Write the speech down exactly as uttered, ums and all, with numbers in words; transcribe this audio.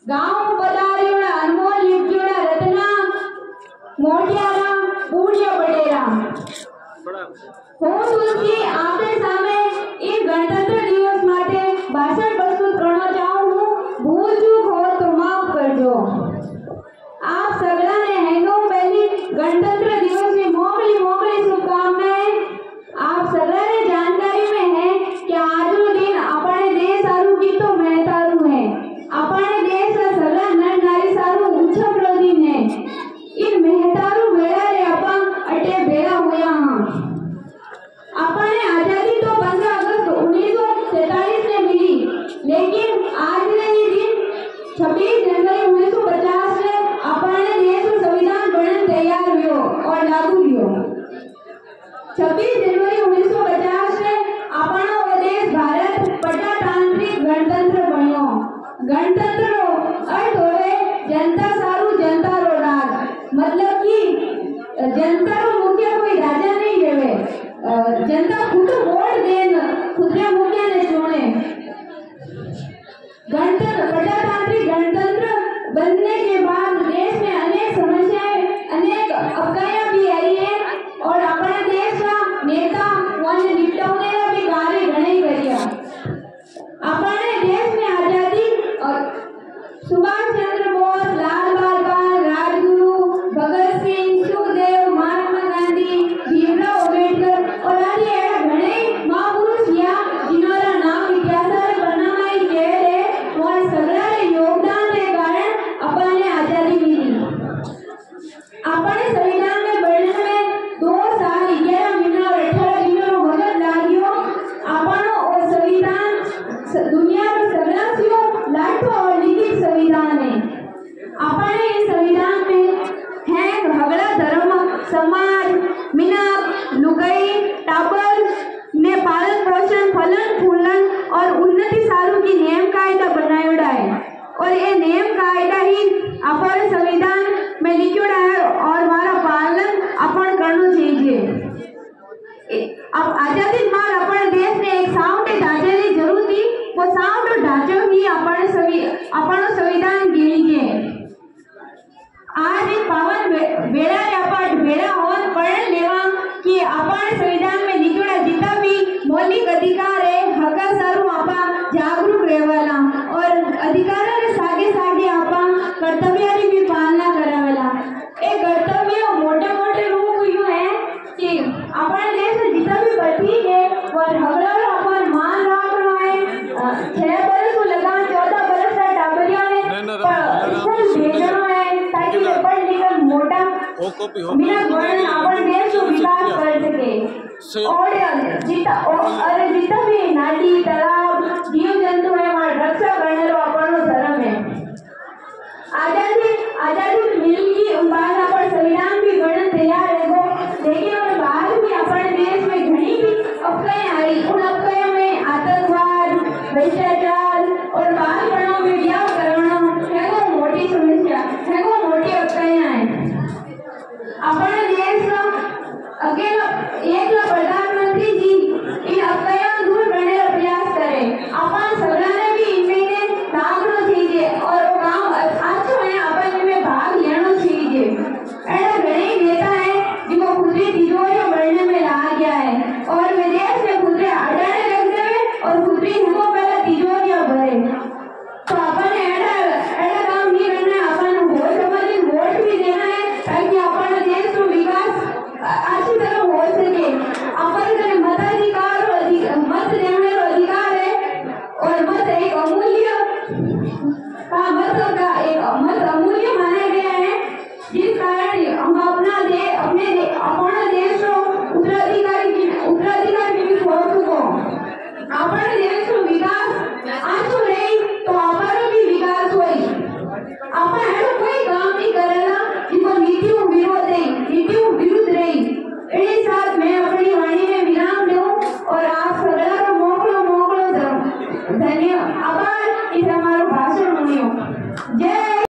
गाँव पधार्योड़ा अनमोल युक्तियोड़ा रत्ना मोटियारा पूज्य बटेरा હું તુલસી આપને સામે એ ગણતંત્ર દિવસ માટે ભાષણ પ્રસ્તુત કરવા ચાહું છું। ભૂલ ચૂક હો તો માફ કરજો। આપ સગળાને હેંગો પહેલી ગણતંત્ર દિવસની મોકલી મોકલી શુભકામનાएं। आप सगळाने जानकारी में है कि આજનો दिन આપણે દેશ સારું કીતો મહેતારું है। આપણે દેશ સગળા નર નારી સારું ઉછળો दिन है। इन મહેતારું વેળા રે આપા અટે ભેળા હોયા હા। अपने आजादी तो पंद्रह अगस्त उन्नीस सौ सैतालीस में मिली, लेकिन आज ने ये दिन छब्बीस जनवरी उन्नीस सौ पचास में अपने देश में संविधान बनने तैयार हुयो और लागू हुयो। छब्बीस जनवरी उन्नीस सौ पचास में अपना वो देश भारत प्रजातांत्रिक गणतंत्र बन्यो। गणतंत्र रो अर्थ होवे जनता सारू जनता रो राज, मतलब कि जनता रो मुख्य कोई राजा नहीं रहेवे। जनता खुद वोट देन खुदरे मुखिया ने चुने। गणतंत्र प्रजातांत्रिक गणतंत्र बनने के बाद देश में अनेक समस्याएं अनेक अवकाया भी आई है और अपने देश का नेता वन निपटाने का भी कार्य घणे करिया। अपने देश में आजादी और सुभाष चंद्र बोस, लाल बाल राजगुरु, भगत सिंह, सुखदेव, महात्मा गांधी, भीमराव अम्बेडकर और आदि ऐसा घणे महापुरुष या जिन्होंने नाम इतिहास में बनना में केले और सगळा योगदान के कारण अपने आजादी मिली। अपने संविधान में बनने में दो साल ग्यारह महीना और अठारह दिनों रो वक्त लाग्यो। अपनो और संविधान दुनिया में सगळा से लाखों और लिखित संविधान है। अपने इस संविधान में है हगड़ा धर्म समाज मिनाप लुगाई टाबर ने पालन पोषण फलन फूलन और उन्नति सारू की नियम कायदा बनायोड़ा है और ये नियम कायदा ही अपन संविधान में लिखोड़ा है और हमारा पालन अपन करना चाहिए। अब आजादी बाद अपन देश ने एक साउंड ढांचे की जरूरत थी, वो साउंड ढांचो ही अपन सवि अपन संविधान गिरी है। आज एक पावन बेड़ा व्यापार बेड़ा होन पढ़ लेवा कि अपन संविधान में लिखोड़ा जितना भी मौलिक अधिकार है हका सारू आपा जागरूक रहेवाला और अधिकार के सागे सागे आपा कर्तव्य की भी पालना करावेला। एक कर्तव्य मोटे मोटे रूप यूं है कि अपन देश में जितना भी बची है और हगड़ा अपन मान रखना है। छह बरस को लगा चौदह बरस का टाबरिया ने स्कूल भेजना है ताकि वे पढ़ लिखकर मोटा बिना गण अपन देश को विकास कर सके। और जितना और जितना भी नदी तालाब जीव जंतु है हमारा रक्षा करने रो